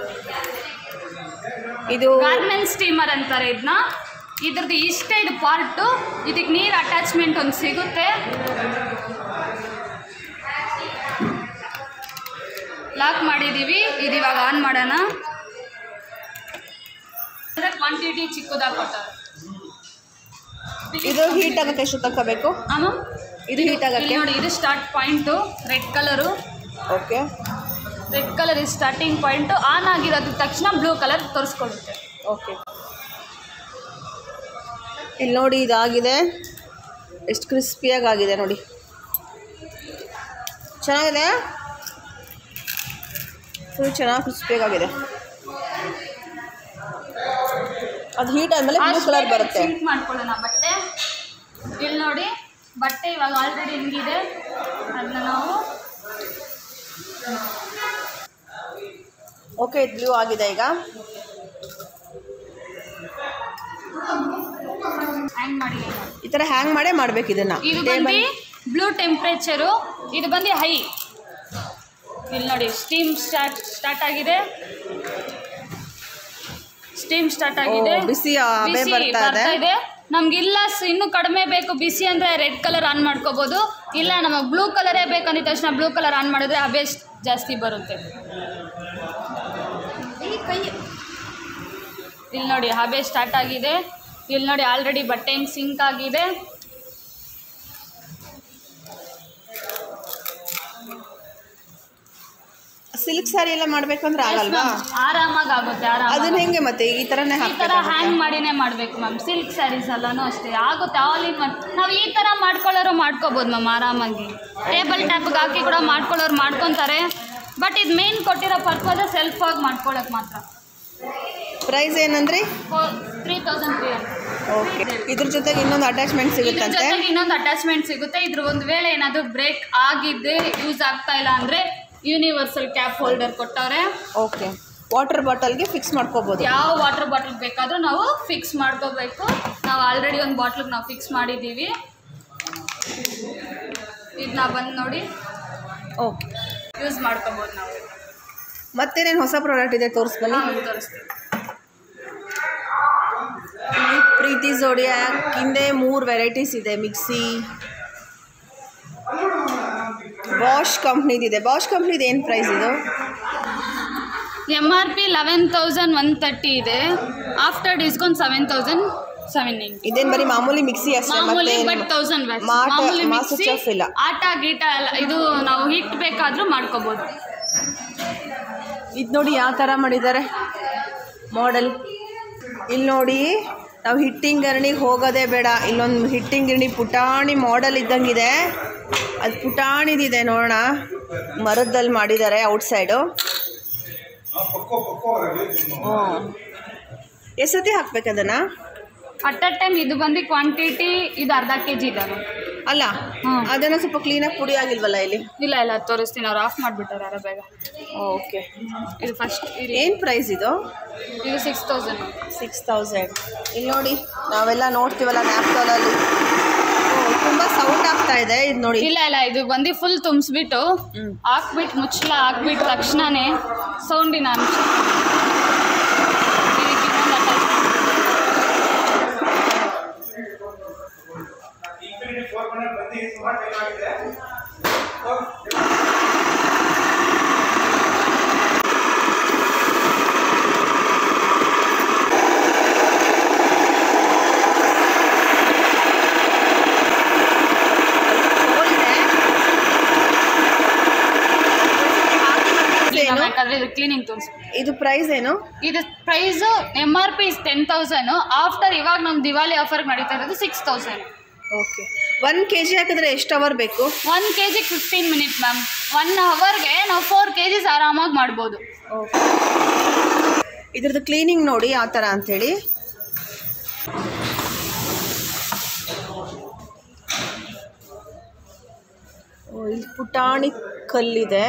ಇದು ಗಾರ್ಮೆಂಟ್ ಸ್ಟೀಮರ್ ಅಂತಾರೆ ಇದನ್ನ. ಇದ್ರದ್ದು ಇಷ್ಟೇ ಇದು ಪಾರ್ಟು. ಇದಕ್ಕೆ ನೀರು ಅಟ್ಯಾಚ್ಮೆಂಟ್ ಒಂದು ಸಿಗುತ್ತೆ. ಲಾಕ್ ಮಾಡಿದ್ದೀವಿ. ಇದು ಇವಾಗ ಆನ್ ಮಾಡೋಣ. ಕ್ವಾಂಟಿಟಿ ಚಿಕ್ಕದಾಗಿ ಕೊಟ್ಟಾರೆ. ಇದು ಹೀಟ್ ಆಗೋಕ್ಕೆ ಎಷ್ಟು ತಗೋಬೇಕು? ಇದು ಹೀಟ್ ಆಗೋಕ್ಕೆ ನೋಡಿ, ಇದು start point red colour. Okay, red colour ಇದು ಸ್ಟಾರ್ಟಿಂಗ್ ಪಾಯಿಂಟು. ಆನ್ ಆಗಿರೋದ ತಕ್ಷಣ ಬ್ಲೂ ಕಲರ್ ತೋರಿಸ್ಕೊಳ್ಳುತ್ತೆ. ಓಕೆ, ಇಲ್ಲಿ ನೋಡಿ ಇದಾಗಿದೆ. ಎಷ್ಟು ಕ್ರಿಸ್ಪಿಯಾಗಿ ಆಗಿದೆ ನೋಡಿ, ಚೆನ್ನಾಗಿದೆ. ಫುಲ್ ಚೆನ್ನಾಗಿ ಕ್ರಿಸ್ಪಿಯಾಗಿದೆ. ಅದು ಹೀಟ್ ಆದಮೇಲೆ ಬ್ಲೂ ಕಲರ್ ಬರುತ್ತೆ. ಹೀಟ್ ಮಾಡ್ಕೊಳ್ಳೋಣ ಬಟ್ಟೆ. ಇಲ್ಲಿ ನೋಡಿ, ಬಟ್ಟೆ ಇವಾಗ ಆಲ್ರೆಡಿ ಹಿಂಗಿದೆ. ಅದನ್ನ ನಾವು ಓಕೆ, ಇದು ಬ್ಲೂ ಆಗಿದೆ. ಈಗ ಹ್ಯಾಂಗ್ ಮಾಡಿ, ಈ ಥರ ಹ್ಯಾಂಗ್ ಮಾಡೇ ಮಾಡ್ಬೇಕು ಇದನ್ನು. ಇದು ಬಂದು ಬ್ಲೂ ಟೆಂಪ್ರೇಚರು. ಇದು ಬಂದು ಹೈ. ಇಲ್ಲಿ ನೋಡಿ, ಸ್ಟೀಮ್ ಸ್ಟಾರ್ಟ್ ಆಗಿದೆ. ಸ್ಟೀಮ್ ಸ್ಟಾರ್ಟ್ ಆಗಿದೆ. ಬಿಸಿ ಬರ್ತಾ ಇದೆ. ನಮ್ಗಿಲ್ಲ ಇನ್ನೂ ಕಡಿಮೆ ಬೇಕು ಬಿಸಿ ಅಂದರೆ ರೆಡ್ ಕಲರ್ ಆನ್ ಮಾಡ್ಕೋಬೋದು. ಇಲ್ಲ ನಮಗೆ ಬ್ಲೂ ಕಲರೇ ಬೇಕಂದ ತಕ್ಷಣ ಬ್ಲೂ ಕಲರ್ ಆನ್ ಮಾಡಿದ್ರೆ ಹಬೆ ಜಾಸ್ತಿ ಬರುತ್ತೆ. ಇಲ್ಲಿ ನೋಡಿ, ಹಬೆ ಸ್ಟಾರ್ಟ್ ಆಗಿದೆ. ಇಲ್ಲಿ ನೋಡಿ, ಆಲ್ರೆಡಿ ಬಟ್ಟೆ ಹಿಂಗೆ ಸಿಂಕ್ ಆಗಿದೆ. ಸಿಲ್ಕ್ ಸಾರಿ ಎಲ್ಲ ಮಾಡ್ಬೇಕಂದ್ರೆ ಆಗಲ್ವಾ? ಆರಾಮಾಗಿ ಆಗುತ್ತೆ. ಅದನ್ನ ಹೆಂಗೆ ಮತ್ತೆ ಈ ಥರನೇ ಈ ಥರ ಹ್ಯಾಂಗ್ ಮಾಡಿನೇ ಮಾಡಬೇಕು ಮ್ಯಾಮ್. ಸಿಲ್ಕ್ ಸ್ಯಾರೀಸ್ ಎಲ್ಲನೂ ಅಷ್ಟೇ ಆಗುತ್ತೆ. All in one. ನಾವು ಈ ಥರ ಮಾಡ್ಕೊಳ್ಳೋರು ಮಾಡ್ಕೋಬೋದು ಮ್ಯಾಮ್ ಆರಾಮಾಗಿ. ಟೇಬಲ್ ಟಾಪ್ಗೆ ಹಾಕಿ ಕೂಡ ಮಾಡ್ಕೊಳ್ಳೋರು ಮಾಡ್ಕೊತಾರೆ. ಬಟ್ ಇದು ಮೇನ್ ಕೊಟ್ಟಿರೋ ಪರ್ಪಸ್ ಸೆಲ್ಫ್ ಆಗಿ ಮಾಡ್ಕೊಳ್ಳೋಕೆ ಮಾತ್ರ. ಪ್ರೈಸ್ ಏನಂದ್ರಿ? 3,300. ಓಕೆ, ಇದ್ರ ಜೊತೆಗೆ ಇನ್ನೊಂದು ಅಟ್ಯಾಚ್ಮೆಂಟ್ ಸಿಗುತ್ತಂತೆ. ಇನ್ನೊಂದು ಅಟ್ಯಾಚ್ಮೆಂಟ್ ಸಿಗುತ್ತೆ. ಇದ್ರ ಒಂದು ವೇಳೆ ಏನಾದರೂ ಬ್ರೇಕ್ ಆಗಿದ್ದೆ, ಯೂಸ್ ಆಗ್ತಾ ಇಲ್ಲ ಅಂದರೆ ಯೂನಿವರ್ಸಲ್ ಕ್ಯಾಪ್ ಹೋಲ್ಡರ್ ಕೊಟ್ಟವ್ರೆ. ಓಕೆ, ವಾಟರ್ ಬಾಟಲ್ಗೆ ಫಿಕ್ಸ್ ಮಾಡ್ಕೋಬೋದು. ಯಾವ ವಾಟರ್ ಬಾಟಲ್ ಬೇಕಾದರೂ ನಾವು ಫಿಕ್ಸ್ ಮಾಡ್ಕೋಬೇಕು. ನಾವು ಆಲ್ರೆಡಿ ಒಂದು ಬಾಟ್ಲಿಗೆ ನಾವು ಫಿಕ್ಸ್ ಮಾಡಿದ್ದೀವಿ. ಇದನ್ನ ಬಂದು ನೋಡಿ, ಓಕೆ, ಯೂಸ್ ಮಾಡ್ಕೋಬೋದು ನಾವು. ಮತ್ತೇನೇನು ಹೊಸ ಪ್ರಾಡಕ್ಟ್ ಇದೆ ತೋರಿಸ್ಬನ್ನಿ. ತೋರಿಸ್ತೀವಿ. ಪ್ರೀತಿ ಝೋಡಿಯಾಕ್ ಹಿಂದೆ 3 ವೆರೈಟೀಸ್ ಇದೆ. Mixie, Bosch ಕಂಪ್ನಿದಿದೆ. ಬಾಷ್ ಕಂಪ್ನಿದು ಏನು ಪ್ರೈಸ್ ಇದು? MRP 11,130 ಇದೆ. After discount 7,790. ಇದೇನು ಬರೀ ಮಾಮೂಲಿ ಮಿಕ್ಸಿ ಅಷ್ಟೇ? ಮಾಮೂಲಿ ಬಟ್ 1000 ಮಾಮೂಲಿ ಮಿಕ್ಸಿ. ಆಟ ಗೀಟ ಎಲ್ಲ ಇದು ನಾವು ಹಿಟ್ ಬೇಕಾದರೂ ಮಾಡ್ಕೋಬೋದು. ಇದು ನೋಡಿ ಯಾವ ಥರ ಮಾಡಿದ್ದಾರೆ ಮಾಡೆಲ್. ಇಲ್ಲಿ ನೋಡಿ, ನಾವು ಹಿಟ್ಟಿಂಗ್ ಗಿರಣಿಗೆ ಹೋಗೋದೇ ಬೇಡ. ಇಲ್ಲೊಂದು ಹಿಟ್ಟಿಂಗ್ ಗಿರಣಿ ಪುಟಾಣಿ ಮಾಡೆಲ್ ಇದ್ದಂಗಿದೆ. ಅದು ಪುಟಾಣಿದಿದೆ ನೋಡೋಣ. ಮರದಲ್ಲಿ ಮಾಡಿದ್ದಾರೆ ಔಟ್ಸೈಡು. ಎಷ್ಟೊತ್ತಿ ಹಾಕ್ಬೇಕು ಅದನ್ನು? ಅಟ್ ಅ ಟೈಮ್ ಇದು ಬಂದು ಕ್ವಾಂಟಿಟಿ ಇದು ಅರ್ಧ kg ಇದ್ದಾವೆ. ಅಲ್ಲ, ಅದನ್ನು ಸ್ವಲ್ಪ ಕ್ಲೀನಾಗಿ ಪುಡಿ ಆಗಿಲ್ವಲ್ಲ ಇಲ್ಲಿ? ಇಲ್ಲ ತೋರಿಸ್ತೀನಿ. ಅವ್ರು ಆಫ್ ಮಾಡಿಬಿಟ್ಟಾರೆ ಬೇಗ. ಓಕೆ, ಇದು ಫಸ್ಟ್ ಏನು ಪ್ರೈಸ್ ಇದು? ಇದು 6,000. 6,000. ಇಲ್ಲಿ ನೋಡಿ, ನಾವೆಲ್ಲ ನೋಡ್ತೀವಲ್ಲ ನ್ಯಾಪ್ಟಾಲಲ್ಲಿ, ತುಂಬ ಸೌಂಡ್ ಆಗ್ತಾ ಇದೆ. ಇದು ನೋಡಿ. ಇಲ್ಲ ಇದು ಬಂದು ಫುಲ್ ತುಂಬಿಸ್ಬಿಟ್ಟು ಹಾಕ್ಬಿಟ್ಟು ಮುಚ್ಚಲ ಹಾಕ್ಬಿಟ್ಟು ತಕ್ಷಣನೇ ಸೌಂಡಿನ ಅಂಶ. ಕ್ಲೀನಿಂಗ್ ತೋರಿಸಿ. ಇದು ಪ್ರೈಸ್ ಏನು? ಇದು ಪ್ರೈಸ್ MRP 10,000. ಆಫ್ಟರ್ ಇವಾಗ ನಮ್ಮ ದಿವಾಲಿ ಆಫರ್ ನಡೀತಾ ಇರೋದು 6,000. ಓಕೆ, 1 kg ಹಾಕಿದ್ರೆ ಎಷ್ಟು ಅವರ್ ಬೇಕು? 1 kg 15 ಮಿನಿಟ್ ಮ್ಯಾಮ್. 1 ಅವರ್ಗೆ ನಾವು 4 kg ಆರಾಮಾಗಿ ಮಾಡ್ಬೋದು. ಓಕೆ. ಇದ್ರದ್ದು ಕ್ಲೀನಿಂಗ್ ನೋಡಿ ಯಾವ ಥರ ಅಂಥೇಳಿ. ಇಲ್ಲಿ ಪುಟಾಣಿ ಕಲ್ಲಿದೆ.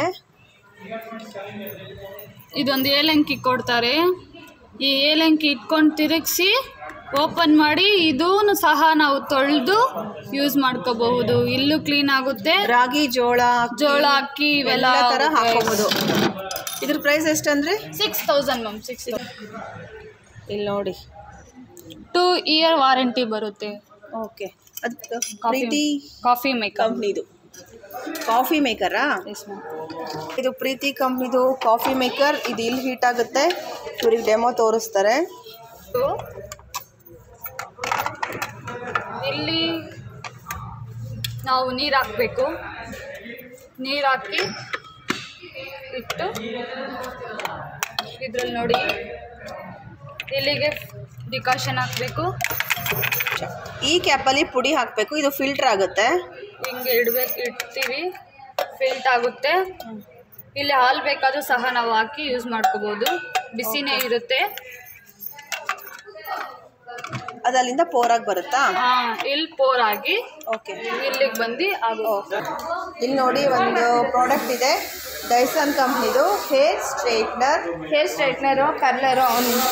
ಇದೊಂದು ಏಲಂಕಿ ಕೊಡ್ತಾರೆ. ಈ ಏಲಂಕಿ ಇಟ್ಕೊಂಡು ತಿರುಗಿಸಿ ಓಪನ್ ಮಾಡಿ ಇದೂ ಸಹ ನಾವು ತೊಳೆದು ಯೂಸ್ ಮಾಡ್ಕೋಬಹುದು. ಇಲ್ಲೂ ಕ್ಲೀನ್ ಆಗುತ್ತೆ. ರಾಗಿ, ಜೋಳ ಅಕ್ಕಿ ಇವೆಲ್ಲ ಥರ ಹಾಕೋಬಹುದು. ಇದ್ರ ಪ್ರೈಸ್ ಎಷ್ಟಂದ್ರೆ 6000 ಮ್ಯಾಮ್. 6000. ಇಲ್ಲಿ ನೋಡಿ 2 year ವಾರಂಟಿ ಬರುತ್ತೆ. ಓಕೆ. ಅದು ಪ್ರೀತಿ ಕಾಫಿ ಮೇಕರ್ ಕಂಪ್ನಿದು ಕಾಫಿ ಮೇಕರಾ? Yes ma'am. ಇದು ಪ್ರೀತಿ ಕಂಪ್ನಿದು ಕಾಫಿ ಮೇಕರ್. ಇದು ಇಲ್ಲಿ ಹೀಟ್ ಆಗುತ್ತೆ. ಇವ್ರಿಗೆ ಡೆಮೋ ತೋರಿಸ್ತಾರೆ. ಇಲ್ಲಿ ನಾವು ನೀರು ಹಾಕಬೇಕು. ನೀರು ಹಾಕಿ ಇಟ್ಟು ಇದ್ರಲ್ಲಿ ನೋಡಿ ಇಲ್ಲಿಗೆ ಡಿಕಾಷನ್ ಹಾಕಬೇಕು. ಈ ಕ್ಯಾಪಲ್ಲಿ ಪುಡಿ ಹಾಕಬೇಕು. ಇದು ಫಿಲ್ಟರ್ ಆಗುತ್ತೆ. ಹಿಂಗೆ ಇಡ್ತೀವಿ, ಫಿಲ್ಟ್ ಆಗುತ್ತೆ. ಇಲ್ಲಿ ಹಾಲು ಬೇಕಾದರೂ ಸಹ ನಾವು ಹಾಕಿ ಯೂಸ್ ಮಾಡ್ಕೋಬೋದು. ಬಿಸಿನೇ ಇರುತ್ತೆ. ಅದು ಅಲ್ಲಿಂದ ಪೋರಾಗಿ ಬರುತ್ತಾ? ಇಲ್ಲಿ ಪೋರ್ ಆಗಿ ಓಕೆ ಇಲ್ಲಿಗೆ ಬಂದು ಆಗುತ್ತೆ. ಇಲ್ಲಿ ನೋಡಿ ಒಂದು ಪ್ರಾಡಕ್ಟ್ ಇದೆ ಡೈಸನ್ ಕಂಪ್ನಿದು ಹೇರ್ ಸ್ಟ್ರೈಟ್ನರು ಕರ್ಲರು.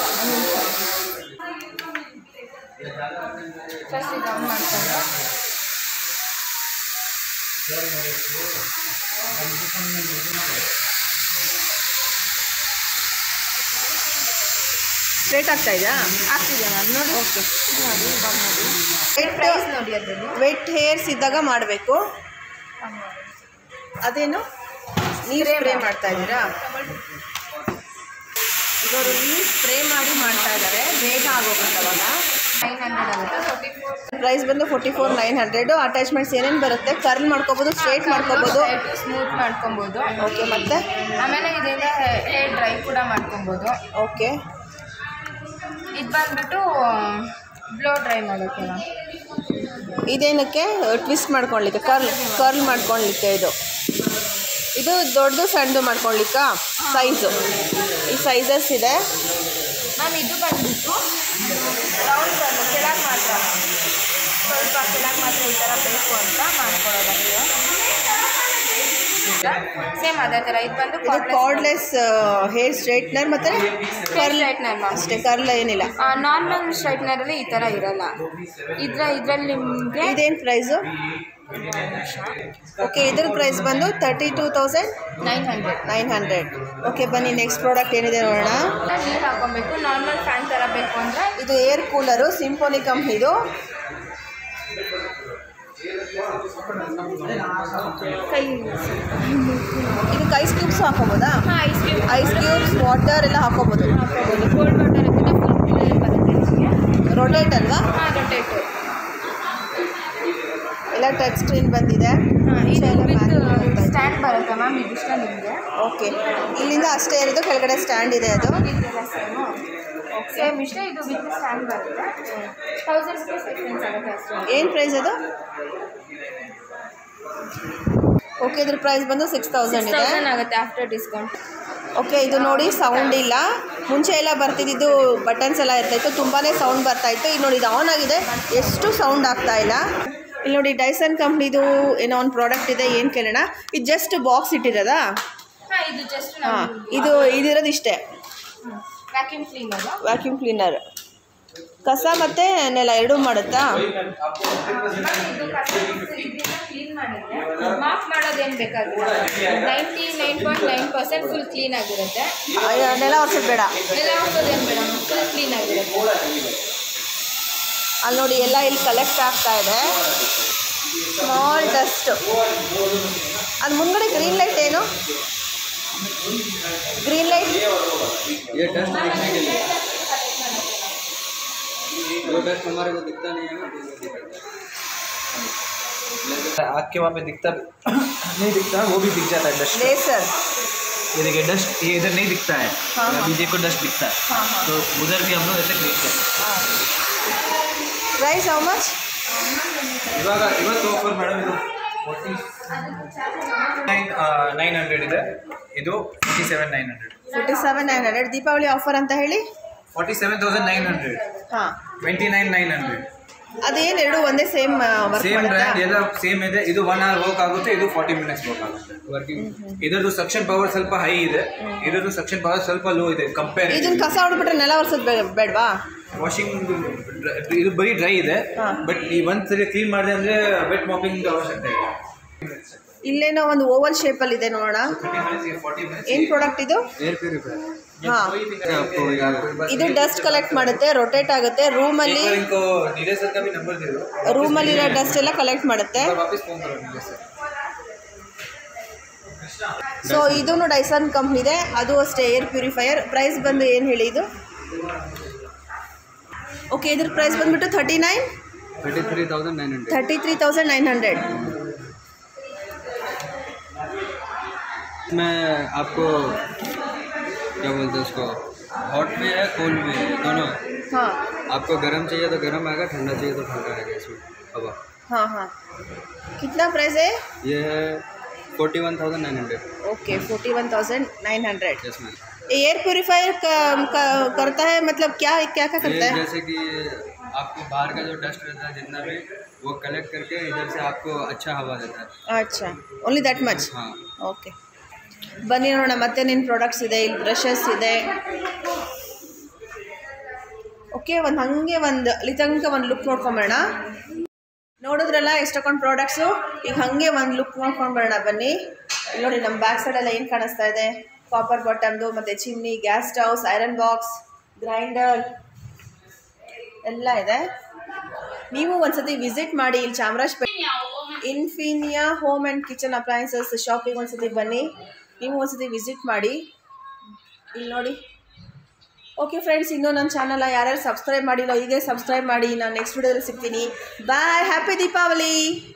ಫಸ್ಟ್ ಇದು ಆನ್ ಮಾಡ್ಕೊಂಡು ಸ್ಟ್ರೇಟ್ ಆಗ್ತಾ ಇದೆಯಾ? ಆಗ್ತಿದೆ ಮ್ಯಾಮ್. ನೋಡಿ. ಓಕೆ. ನೋಡಿ ಇವಾಗ ನೋಡಿ ಪ್ರೈಸ್ ನೋಡಿ. ಅದರಲ್ಲಿ ವೆಟ್ ಹೇರ್ಸ್ ಇದ್ದಾಗ ಮಾಡಬೇಕು. ಅದೇನು ನೀರು ಸ್ಪ್ರೇ ಮಾಡ್ತಾ ಇದ್ದೀರಾ? ಇವರು ನೀರು ಸ್ಪ್ರೇ ಮಾಡಿ ಮಾಡ್ತಾ ಇದ್ದಾರೆ. ಬೇಗ ಆಗೋಗುತ್ತೆ. ಅವಾಗ 900 ಆಗುತ್ತೆ. ಪ್ರೈಸ್ ಬಂದು 44,900. ಅಟ್ಯಾಚ್ಮೆಂಟ್ಸ್ ಏನೇನು ಬರುತ್ತೆ? ಕರ್ಲ್ ಮಾಡ್ಕೋಬೋದು, ಸ್ಟ್ರೇಟ್ ಮಾಡ್ಕೋಬೋದು, ಸ್ಮೂತ್ ಮಾಡ್ಕೊಬೋದು. ಓಕೆ. ಮತ್ತೆ ಆಮೇಲೆ ಇದರಿಂದ ಹೇರ್ ಡ್ರೈ ಕೂಡ ಮಾಡ್ಕೊಬೋದು. ಓಕೆ. ಇದು ಬಂದ್ಬಿಟ್ಟು ಬ್ಲೋ ಡ್ರೈ ಮಾಡೋಕ್ಕೆ. ಇದೇನಕ್ಕೆ? ಟ್ವಿಸ್ಟ್ ಮಾಡ್ಕೊಳ್ಲಿಕ್ಕೆ, ಕರ್ಲ್ ಮಾಡ್ಕೊಳ್ಲಿಕ್ಕೆ. ಇದು ದೊಡ್ಡದು ಸಣ್ಣದು ಮಾಡ್ಕೊಳ್ಲಿಕ್ಕ ಸೈಜು. ಈ ಸೈಜಸ್ ಇದೆ ಮ್ಯಾಮ್. ಇದು ಬಂದ್ಬಿಟ್ಟು ರೌಂಡ್ ಕೆಳಗೆ ಮಾತ್ರ, ಸ್ವಲ್ಪ ಕೆಳಗೆ ಮಾತ್ರ ಈ ಥರ ಬೇಕು ಅಂತ ಮಾಡ್ಕೊಳ್ಳೋದಕ್ಕೆ. ಸೇಮ್ ಅದೇ ಥರ ಇದು ಬಂದು ಕಾರ್ಡ್ಲೆಸ್ ಹೇರ್ ಸ್ಟ್ರೈಟ್ನರ್ ಮತ್ತು ಕರ್ಲ್ ಸ್ಟ್ರೈಟ್ನರ್ ಅಷ್ಟೇ. ಕರ್ಲ್ ಏನಿಲ್ಲ. ನಾರ್ಮಲ್ ಸ್ಟ್ರೈಟ್ನರಲ್ಲಿ ಈ ಥರ ಇರಲ್ಲ. ಇದರಲ್ಲಿ ನಿಮಗೆ ಇದೇನು ಪ್ರೈಸು? ಓಕೆ. ಇದ್ರ ಪ್ರೈಸ್ ಬಂದು 32,900. ಓಕೆ. ಬನ್ನಿ ನೆಕ್ಸ್ಟ್ ಪ್ರಾಡಕ್ಟ್ ಏನಿದೆ ನೋಡೋಣ. ನೀರು ಹಾಕೊಬೇಕು. ನಾರ್ಮಲ್ ಫ್ಯಾನ್ ಥರ ಬೇಕು ಅಂದರೆ ಇದು ಏರ್ ಕೂಲರು ಸಿಂಫೋನಿ ಕಂಪ್ನಿದು. ಇದಕ್ಕೆ ಐಸ್ ಕ್ಯೂಬ್ಸ್ ಹಾಕೋಬೋದಾ? ಐಸ್ ಕ್ಯೂಬ್ಸ್, ವಾಟರ್ ಎಲ್ಲ ಹಾಕೋಬೋದು. ಕೋಲ್ಡ್ ವಾಟರ್ ಇರುತ್ತೆ. ಫುಲ್ ರೊಟೇಟ್ ಅಲ್ವಾ? ರೊಟೇಟ್. ಎಲ್ಲ ಟಚ್ ಸ್ಕ್ರೀನ್ ಬಂದಿದೆ. ಸ್ಟ್ಯಾಂಡ್ ಬರುತ್ತೆ ಮ್ಯಾಮ್. ಇದಿಷ್ಟ ನಿಮಗೆ. ಓಕೆ. ಇಲ್ಲಿಂದ ಅಷ್ಟೇ ಇರೋದು, ಕೆಳಗಡೆ ಸ್ಟ್ಯಾಂಡ್ ಇದೆ. ಅದು ಸೇಮ್ ಇಷ್ಟೇ. ಇದು ವಿತ್ ಸ್ಟ್ಯಾಂಡ್ ಬರುತ್ತೆ. 1000 ರೂಪೀಸ್ ಡಿಫ್ರೆನ್ಸ್ ಆಗುತ್ತೆ ಅಷ್ಟೇ. ಏನು ಪ್ರೈಸ್ ಅದು? ಓಕೆ. ಇದ್ರ ಪ್ರೈಸ್ ಬಂದು 6,000 ಇದೆ. ಆಗುತ್ತೆ ಆಫ್ಟರ್ ಡಿಸ್ಕೌಂಟ್. ಓಕೆ. ಇದು ನೋಡಿ ಸೌಂಡ್ ಇಲ್ಲ. ಮುಂಚೆ ಎಲ್ಲ ಬರ್ತಿದ್ದು ಬಟನ್ಸ್ ಎಲ್ಲ ಇರ್ತಾಯಿತ್ತು, ತುಂಬಾ ಸೌಂಡ್ ಬರ್ತಾಯಿತ್ತು. ಇದು ನೋಡಿ ಇದು ಆನ್ ಆಗಿದೆ, ಎಷ್ಟು ಸೌಂಡ್ ಆಗ್ತಾ ಇಲ್ಲ. ಇಲ್ಲಿ ನೋಡಿ ಡೈಸನ್ ಕಂಪ್ನಿದು ಏನೋ ಒಂದು ಪ್ರಾಡಕ್ಟ್ ಇದೆ. ಏನು ಕೇಳೋಣ? ಇದು ಜಸ್ಟ್ ಬಾಕ್ಸ್ ಇಟ್ಟಿರೋದಾ? ಇದು ಜಸ್ಟ್ ಹಾಂ. ಇದಿರೋದು ಇಷ್ಟೇ. Vacuum cleaner. ಕಸ ಮತ್ತು ನೆಲ ಎರಡೂ ಮಾಡುತ್ತಾ? ಮಾಫ್ ಮಾಡೋದೇನು ಬೇಕಾಗಿಲ್ಲ. 99.9% ಫುಲ್ ಕ್ಲೀನ್ ಆಗಿರುತ್ತೆ. ನೆಲ ಒರೆಸೋದು ಬೇಡ. ನೆಲ ಒರೆಸೋದೇನು ಬೇಡ, ಫುಲ್ ಕ್ಲೀನ್ ಆಗಿರುತ್ತೆ. ಅಲ್ಲಿ ನೋಡಿ ಎಲ್ಲ ಇಲ್ಲಿ ಕಲೆಕ್ಟ್ ಆಗ್ತಾ ಇದೆ. Small dust. ಅದು ಮುಂದ್ಗಡೆ ಗ್ರೀನ್ ಲೈಟ್ ಏನು? ग्रीन लाइट ये डस्ट दिखने के लिए, जो डस्ट हमारे को दिखता नहीं है ना, आँख के वहाँ पे दिखता नहीं दिखता, वो भी दिख जाता है डस्ट। लेसर ये देखिए डस्ट, ये इधर नहीं दिखता है, अभी देखो डस्ट दिखता है, तो उधर भी हम लोग ऐसे क्लीन करते हैं। Price how much? ಇವತ್ತು ಆಫರ್ ಮೇಡಮ್ ಇದು 49,900 ಇದೆ, ಇದು 47,900. 47,900 ದೀಪಾವಳಿ ಆಫರ್ ಅಂತ ಹೇಳಿ 47,900. ಹಾಂ 29,900. ಅದೇನು ಎರಡು ಒಂದೇ ಸೇಮ್ ವರ್ಕ್ ಸೇಮ್ ಮಾಡುತ್ತಾ ಬ್ರ್ಯಾಂಡ್ ಎಲ್ಲ ಸೇಮ್ ಇದೆ. ಇದು 1 hour ವರ್ಕ್ ಆಗುತ್ತೆ, ಇದು 40 minutes ವರ್ಕ್ ಆಗುತ್ತೆ ವರ್ಕಿಂಗ್. ಇದರದ್ದು ಸಕ್ಷನ್ ಪವರ್ ಸ್ವಲ್ಪ ಹೈ ಇದೆ, ಇದರದ್ದು ಸಕ್ಷನ್ ಪವರ್ ಸ್ವಲ್ಪ ಲೋ ಇದೆ ಕಂಪೇರ್. ಇದನ್ನ ಕಸ ಹೊಡ್ಬಿಟ್ರೆ ನೆಲ ಒರೆಸೋದು ಬೇಡವಾ? ವಾಷಿಂಗ್ ಇದು ಬರೀ ಡ್ರೈ ಇದೆ, ಬಟ್ ಈ ಒಂದ್ಸರಿ ಕ್ಲೀನ್ ಮಾಡಿದೆ ಅಂದ್ರೆ ವೆಟ್ ಮಾಪಿಂಗ್ ಅವಶ್ಯಕತೆ ಇದೆ. ಇಲ್ಲೇನೋ ಒಂದು ಓವಲ್ ಶೇಪಲ್ಲಿ ಇದೆ ನೋಡೋಣ. 30 minutes 40 minutes. ಏನು ಪ್ರಾಡಕ್ಟ್ ಇದು? Air purifier. ಹಾಂ, ಇದು ಡಸ್ಟ್ ಕಲೆಕ್ಟ್ ಮಾಡುತ್ತೆ, ರೊಟೇಟ್ ಆಗುತ್ತೆ, ರೂಮಲ್ಲಿ ರೂಮಲ್ಲಿರೋ ಡಸ್ಟ್ ಎಲ್ಲ ಕಲೆಕ್ಟ್ ಮಾಡುತ್ತೆ. ಸೊ ಇದೂ ಡೈಸನ್ ಕಂಪ್ನಿದೆ, ಅದು ಅಷ್ಟೇ ಏರ್ ಪ್ಯೂರಿಫೈಯರ್. ಪ್ರೈಸ್ ಬಂದು ಏನು ಹೇಳಿ ಇದು? ಓಕೆ, ಇದ್ರ ಪ್ರೈಸ್ ಬಂದುಬಿಟ್ಟು 33,900. मैं आपको क्या बोलते हैं उसको, हॉट भी है कोल्ड भी है, दोनों है. हाँ, आपको गर्म चाहिए तो गर्म आएगा, ठंडा चाहिए तो ठंडा आएगा इसमें हवा. हाँ हाँ. कितना प्राइस है? ये है 41,900. Okay, 41,900. Yes ma'am. Air purifier करता है मतलब क्या क्या क्या करता है? जैसे कि आपको बाहर का जो डस्ट रहता है जितना भी, वो कलेक्ट करके इधर से आपको अच्छा हवा देता है. अच्छा, ओनली दैट मच? हाँ. ಓಕೆ, ಬನ್ನಿ ನೋಡೋಣ ಮತ್ತೆ ನಿನ್ನ ಪ್ರಾಡಕ್ಟ್ಸ್ ಇದೆ. ಇಲ್ಲಿ ಬ್ರಷಸ್ ಇದೆ. ಓಕೆ, ಒಂದು ಹಾಗೆ ಒಂದು ಅಲ್ಲಿ ತನಕ ಒಂದು ಲುಕ್ ನೋಡ್ಕೊಂಬೇಡ. ನೋಡಿದ್ರಲ್ಲ ಎಷ್ಟೊಂದು ಪ್ರಾಡಕ್ಟ್ಸು. ಈಗ ಹಾಗೆ ಒಂದು ಲುಕ್ ನೋಡ್ಕೊಂಡ್ಬೇಡ ಬನ್ನಿ. ಇಲ್ಲಿ ನೋಡಿ ನಮ್ಮ ಬ್ಯಾಕ್ ಸೈಡೆಲ್ಲ ಏನು ಕಾಣಿಸ್ತಾ ಇದೆ. ಕಾಪರ್ ಬಾಟಮ್ದು, ಮತ್ತು chimney, gas stoves, iron box, grinder ಎಲ್ಲ ಇದೆ. ನೀವು ಒಂದ್ಸತಿ ವಿಸಿಟ್ ಮಾಡಿ ಇಲ್ಲಿ Chamarajpet Infinia home and kitchen appliances ಶಾಪಿಗೆ ಒಂದ್ಸತಿ ಬನ್ನಿ. ನೀವು ಒಂದ್ಸತಿ ವಿಸಿಟ್ ಮಾಡಿ. ಇಲ್ಲಿ ನೋಡಿ. ಓಕೆ ಫ್ರೆಂಡ್ಸ್, ಇನ್ನೂ ನನ್ನ ಚಾನಲ್ ಯಾರ್ಯಾರು ಸಬ್ಸ್ಕ್ರೈಬ್ ಮಾಡಿಲ್ಲ, ಹೀಗೆ ಸಬ್ಸ್ಕ್ರೈಬ್ ಮಾಡಿ. ನಾನು ನೆಕ್ಸ್ಟ್ ವಿಡಿಯೋದಲ್ಲಿ ಸಿಗ್ತೀನಿ. Bye, happy Deepavali.